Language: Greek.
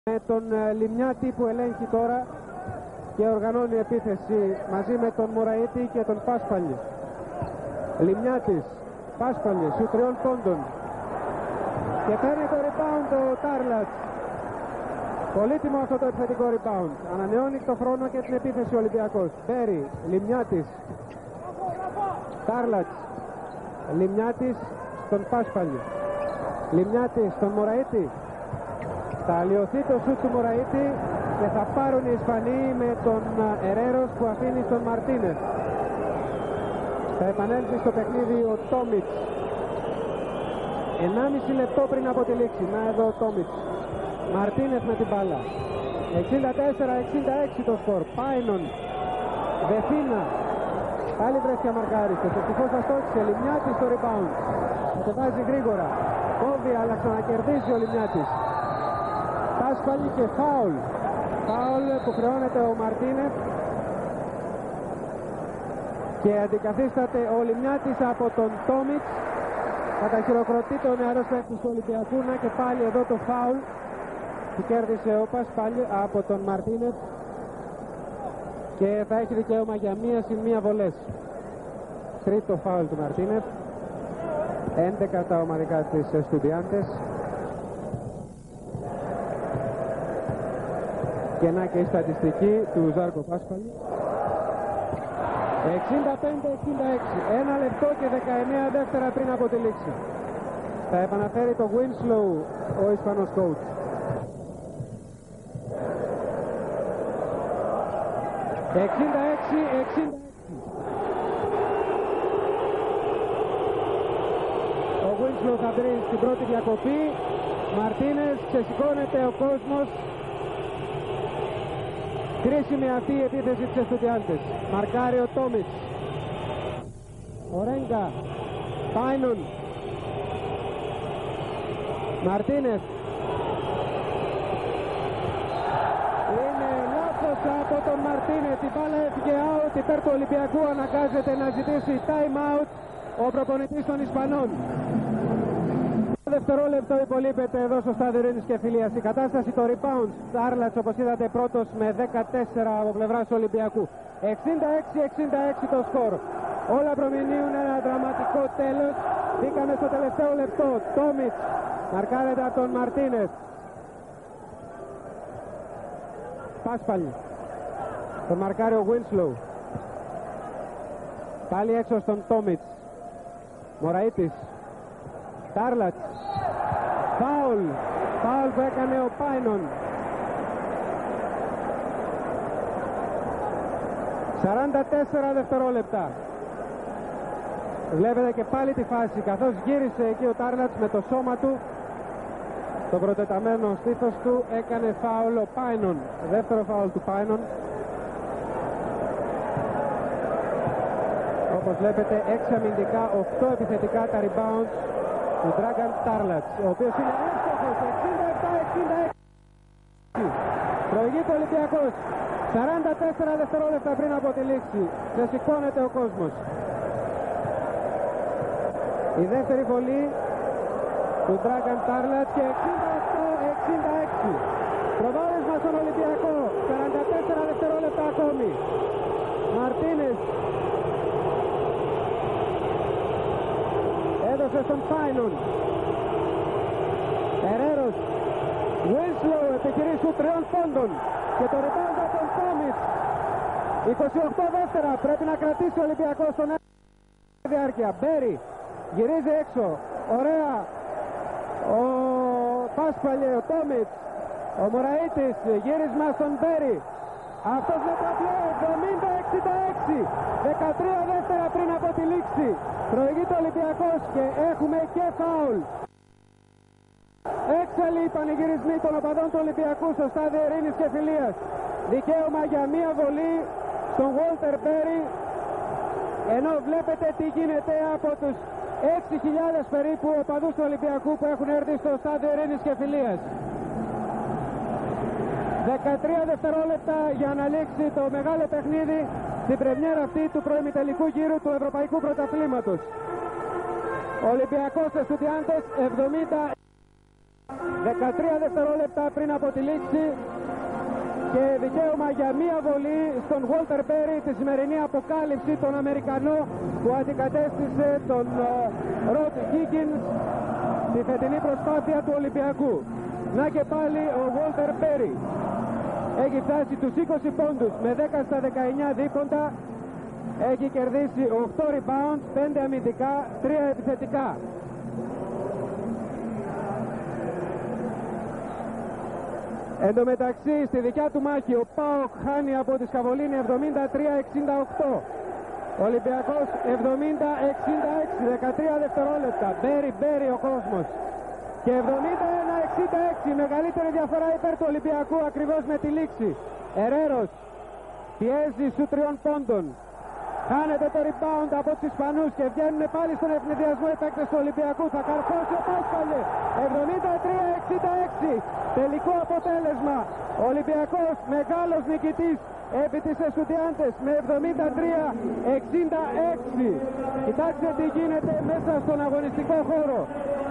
Με τον Λιμιάτη που ελέγχει τώρα και οργανώνει επίθεση μαζί με τον Μωραήτη και τον Πάσπαλη. Λιμιάτης, Πάσπαλη, σου 3 πόντων και παίρνει το rebound ο Τάρλατς. Πολύτιμο αυτό το επιθετικό rebound. Ανανεώνει το χρόνο και την επίθεση ο Ολυμπιακός. Μπέρι, Λιμιάτης, Τάρλατς, Λιμιάτης στον Πάσπαλη, Λιμιάτης στον Μωραήτη. Θα αλλοιωθεί το σούτ του Μωραήτη και θα πάρουν οι Ισπανοί με τον Ερέρος που αφήνει στον Μαρτίνες. Θα επανέλθει στο παιχνίδι ο Τόμιτς. 1,5 λεπτό πριν από τη λήξη. Να εδώ ο Τόμιτς. Μαρτίνες με την μπάλα. 64-66 το σκορ. Πάινον, Βεθίνα. Πάλι βρέθηκε αμαρκάριστος. Ευτυχώς θα στόχισε. Λιμιάτης στο rebound. Κατεβάζει γρήγορα. Κόβει αλλά ξανακερδίζει ο Λιμιάτης. Πάσπαλη και φάουλ. Φάουλ που χρεώνεται ο Μαρτίνες και αντικαθίσταται ο Λιμιάτης από τον Τόμιτς. Καταχειροκροτείται ο νεαρός παίκτης του Ολυμπιακού. Και πάλι εδώ το φάουλ που κέρδισε ο Πάσπαλη από τον Μαρτίνες και θα έχει δικαίωμα για 1-1 βολές. Τρίτο φάουλ του Μαρτίνες. 11 τα ομαδικά της Στουντιάντες. Και να και η στατιστική του Ζάρκο Πάσπαλη. 65-66. 1 λεπτό και 19 δεύτερα πριν από τη λήξη. Θα επαναφέρει το Winslow ο Ισπανός coach. Ο Winslow θα βρει στην πρώτη διακοπή. Μαρτίνες, ξεσηκώνεται ο κόσμος. Κρίσιμη αυτή η επίθεση της Εστουδιάντες. Μαρκάρει ο Τόμιτς. Ο Ρέγκα. Πάινον. Μαρτίνες. Είναι λάθος από τον Μαρτίνες. Η μπάλα έφυγε out υπέρ του Ολυμπιακού. Αναγκάζεται να ζητήσει time out ο προπονητής των Ισπανών. Δευτερόλεπτο υπολείπεται εδώ στο στάδιο Ειρήνης και Φιλίας. Η κατάσταση το rebound. Τάρλατς όπως είδατε πρώτος με 14 από πλευράς του Ολυμπιακού. 66-66 το σκορ. Όλα προμηνύουν ένα δραματικό τέλος. Μπήκαμε στο τελευταίο λεπτό. Τόμιτς μαρκάρεται από τον Μαρτίνες. Πάσπαλη. Τον μαρκάρει ο Winslow. Πάλι έξω στον Τόμιτς. Μωραήτης. Τάρλατς. Φάουλ. Φάουλ που έκανε ο Πάινον. 44 δευτερόλεπτα. Βλέπετε και πάλι τη φάση καθώς γύρισε εκεί ο Τάρλατς με το σώμα του. Το προτεταμένο στήθος του έκανε φάουλ ο Πάινον. Δεύτερο φάουλ του Πάινον. Όπως βλέπετε 6 αμυντικά, 8 επιθετικά τα rebounds του Dragan Tarlats, ο οποίος είναι εύστοχος. 67-66. Προηγείται ο Ολυμπιακός. 44 δευτερόλεπτα πριν από τη λήξη. Ξεσηκώνεται ο κόσμος. Η δεύτερη βολή του Dragan Tarlats και 68-66. Προβάδισμα στον Ολυμπιακό. 44 δευτερόλεπτα ακόμη. Μαρτίνες έδωσε στον Πάινον. Ερέρος. Winslow επιχειρεί σου 3 πόντων και το rebound από τον Τόμιτς. 28 δεύτερα πρέπει να κρατήσει ο Ολυμπιακός στον διάρκεια. Μπέρι γυρίζει έξω. Ωραία. Ο Πάσπαλη, ο Τόμιτς. Ο Μωραήτης, γύρισμα στον Μπέρι. Αυτός με τραπλό. 70-66. 13 δεύτερα πριν από τη λήξη. Προηγείται ο Ολυμπιακός και έχουμε και φάουλ. Έξαλλοι οι πανηγυρισμοί των οπαδών του Ολυμπιακού στο στάδιο Ειρήνης και Φιλίας. Δικαίωμα για μία βολή στον Walter Berry. Ενώ βλέπετε τι γίνεται από τους 6.000 περίπου οπαδούς του Ολυμπιακού που έχουν έρθει στο στάδιο Ειρήνης και Φιλίας. 13 δευτερόλεπτα για να λήξει το μεγάλο παιχνίδι στην πρεμιέρα αυτή του προημιτελικού γύρου του Ευρωπαϊκού Πρωταθλήματος. Ολυμπιακός Εστουδιάντες 70. 13 δευτερόλεπτα πριν από τη λήξη και δικαίωμα για μία βολή στον Walter Berry, τη σημερινή αποκάλυψη, τον Αμερικανό που αντικατέστησε τον Rod Higgins στη φετινή προσπάθεια του Ολυμπιακού. Να και πάλι ο Walter Berry έχει φτάσει τους 20 πόντους με 10 στα 19 δίποντα. Έχει κερδίσει 8 rebounds, 5 αμυντικά, 3 επιθετικά. Εν τω μεταξύ στη δικιά του μάχη ο ΠΑΟΚ χάνει από τη Σκαβολίνη 73-68. Ολυμπιακός 70-66, 13 δευτερόλεπτα. Μπέρι ο κόσμος. Και 71-66, μεγαλύτερη διαφορά υπέρ του Ολυμπιακού ακριβώς με τη λήξη. Ερέρος πιέζει σου 3 πόντων. Χάνεται το rebound από τους Ισπανούς και βγαίνουν πάλι στον ευνηδιασμό οι παίκτες του Ολυμπιακού. Θα καρφώσει ο Πάσχαλε. 73-66. Τελικό αποτέλεσμα. Ο Ολυμπιακός μεγάλος νικητής επί της Εστουδιάντες με 73-66. Κοιτάξτε τι γίνεται μέσα στον αγωνιστικό χώρο.